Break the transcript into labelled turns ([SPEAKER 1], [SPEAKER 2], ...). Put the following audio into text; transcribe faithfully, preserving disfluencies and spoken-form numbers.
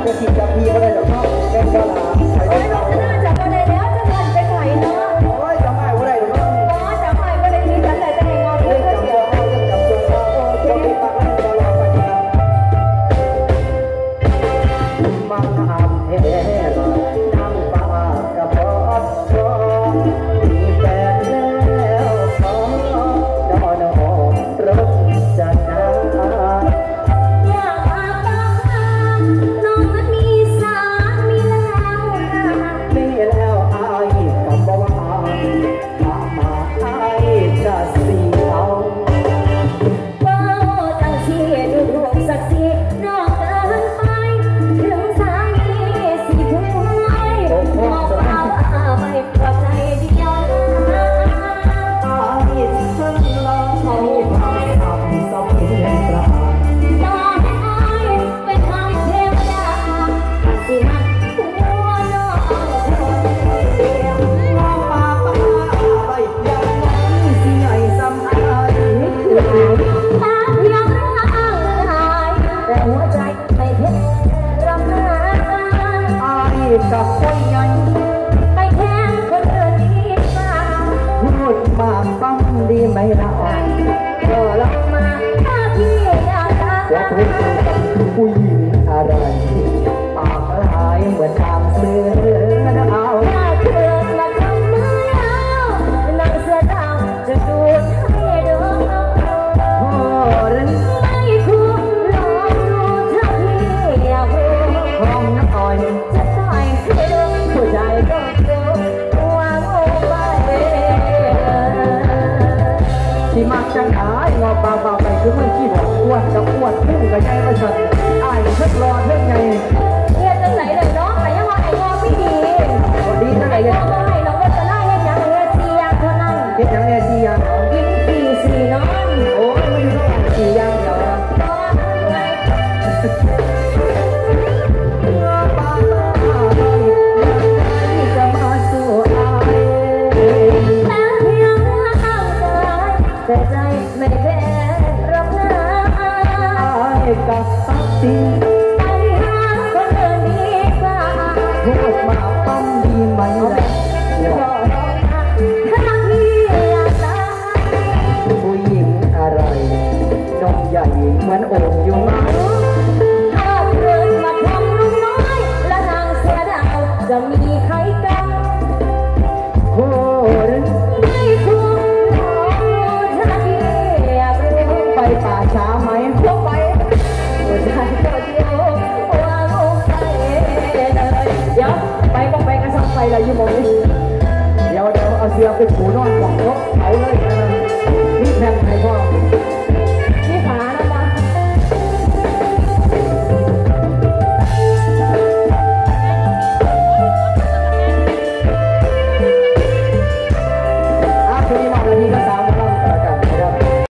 [SPEAKER 1] จะกินกับพี่ก็ได้หรอกเนาะแกงกะลาโอ้ยเราจะน่าจับกันได้แล้วจะมันไปไหนเนาะโอ้ยจำไม่ก็ได้หรอกเนาะอ๋อจำไม่ก็ได้ที่ฉันแต่จะให้งอเพื่อนจำตัวเอาจำตัวเอาโอ้ยต้องไปฟังให้ตลอดไปนะมาทำเท่นั่งฟ้ากระเพาะมีแฟนแล้วขอนอนรถจะนาอยากมาบ้านน้องมันมีสามีแล้วมีแล้วอายกับบ่ว่ามามาอายจะสีเอาเบ้าจังสีดูถูกสักสีนอกเกินไปถึงสามีสิผู้ให้มองเอาไม่พอใจเดียวอายซึ่งลองเขาทำทำสับเพียงปราต่อให้อายเป็นทางเทวดาสิหักหัวน้องคนเดียวมองป่าป่าไปอย่างนั้นสิใหญ่สำอายตาเพียงร่างกายแต่หัวใจไม่เพ็ดรำนาอายกับคนใหญ่ไปแทงคนอื่นดีกว่าพูดมากฟังดีไหมล่ะก็ลองมาถ้าพี่อยากจะผู้หญิงอะไรปากลายเหมือนทางเสือเอาถ้าเธอมาทำมือเอาหนังเสือดาวจะดูดให้ดูโอ้รันไม่คุ้มลองดูถ้าพี่อยากรู้ห้องน้ำอ่อยจะต่อยให้ดูผู้ชายก็ดูว่าโง่ไปที่มักจังหายงอปลาปลาไปคือมันขี้บอกอ้วนกับอ้วนพุ่งกับใจมาฉันอ้ายเชิดรอเท่าไงเนี่ยจังไหนเลยเนาะแต่ยังว่าไอ้งอไม่ดีดีจังไหนเลยไม่เราก็จะได้ยังยังเนี่ยสี่อย่างเท่านั้นเฮ็ดยังเนี่ยสี่อย่างกินสี่สี่นอนโอ้ยไม่รู้ต้องสี่อย่างเดียวนะปลาปลาที่จะมาสู่อายแต่เพียงร่างกายแต่ใจไม่เป็นรับหน้าอายกับสักทีไปหาคนอื่นดีกว่าพูดมาปั้มดีไหมล่ะก็ลองนะถ้าพี่อยากได้ผู้หญิงอะไรนมใหญ่เหมือนโอ่งอยู่ไหมถ้าเกิดมาทำลูกน้อยและนางเสือดาวจะมีใครกันโอ้ยไม่คุ้มหรอกถ้าพี่อยากรู้ไปป่าช้าไหมเข้าไปหัวใจก็เดียวว่าลงไปเลยเดี๋ยวไปก็ไปกันสักไปเลยยี่โมงนี้เดี๋ยวเดี๋ยวเอาเสือเป็นหูนอนหวังรถเขาเลยนี่แผ่นไทยพ่อ